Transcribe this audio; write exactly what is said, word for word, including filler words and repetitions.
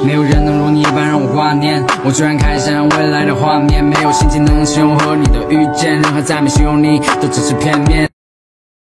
没有人能如你一般让我挂念。我居然开始想象未来的画面，没有心情能形容和你的遇见，任何赞美形容你都只是片面。